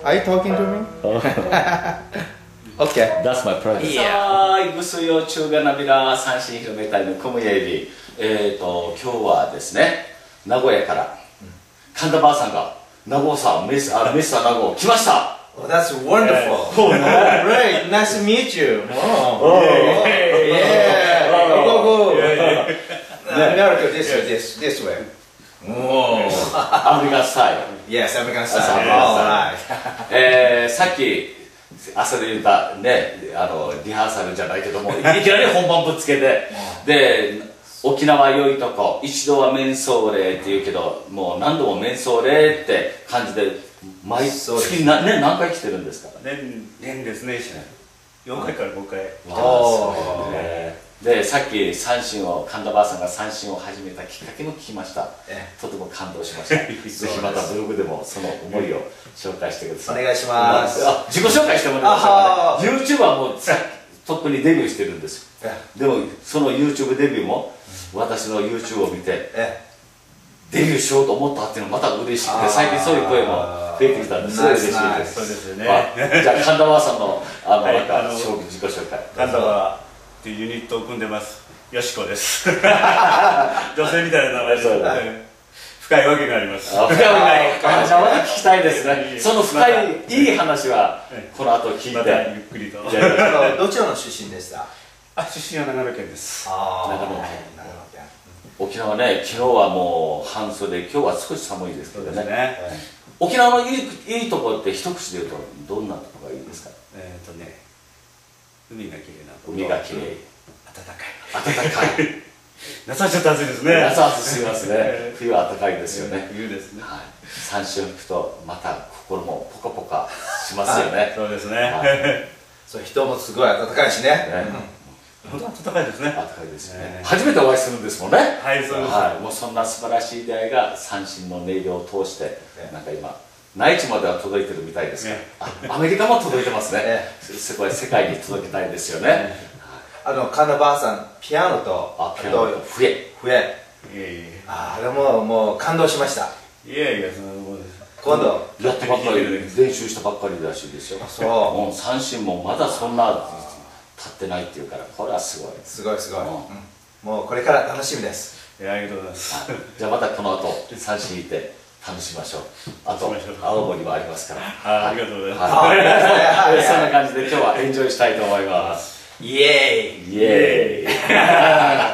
Are you talking to me? Okay. That's my project. さあ、イグスヨチュウガナビラ三振広めたいのクムヤエビ。今日はですね、名古屋から神田ばあさんが名古屋さん、ミスター名古屋来ました。 Oh, that's wonderful. Great. Nice to meet you. Oh, yeah. Go. America, this way. Oh. アメリカンスタイル。 Yes, American style. Alright. さっき朝で言ったね、リハーサルじゃないけども、いきなり本番ぶつけて、で、沖縄良いとこ、一度はメンソーレって言うけど、もう何度もメンソーレって感じで、毎月ね、何回来てるんですか？ 年ですね、4回から5回。 で、さっき三振を、神田ばあさんが三振を始めたきっかけも聞きました。とても感動しました。ぜひまたブログでもその思いを紹介してください。 お願いします。 自己紹介してもらいましたから、YouTube はもうとっくにデビューしてるんですよ。でも、その YouTube デビューも、私の YouTube を見て、デビューしようと思ったっていうのはまた嬉しくて、最近そういう声も増えてきたんですごい嬉しいです。 そうですよね。 じゃあ神田ばあさんの自己紹介。 神田はっていうユニットを組んでます。よしこです。女性みたいな名前です。深いわけがあります。 深いわけ。じゃあまた聞きたいですね。その深いいい話はこの後聞いて。 ゆっくりと。 どちらの出身でした？ 出身は長野県です。 長野県。沖縄ね、昨日はもう半袖、今日は少し寒いですけどね。沖縄のいいところって一口で言うとどんなところがいいですか？ 海が綺麗な。 海が綺麗。 暖かい。夏はちょっと暑いですね。 夏は暑すぎますね。冬は暖かいですよね。 冬ですね。 三振を吹くとまた心もポカポカしますよね。 そうですね。 人もすごい暖かいしね。 本当暖かいですね。 暖かいですね。初めてお会いするんですもんね。 はい、そうです。 もうそんな素晴らしい出会いが三振の音色を通してなんか今内地までは届いてるみたいですが、アメリカも届いてますね。すごい世界に届けたいですよね。 神田ばあさんピアノと笛。あれもう感動しました。 いやいや、 今度やってばっかり練習したばっかりらしいですよ。もう三振もまだそんな立ってないっていうから、これはすごい。 すごい。もうこれから楽しみです。 ありがとうございます。 じゃあまたこの後三振いて楽しみましょう。あと青森もありますから。 ありがとうございます。 そんな感じで今日はエンジョイしたいと思います。 イエーイ。 イエーイ。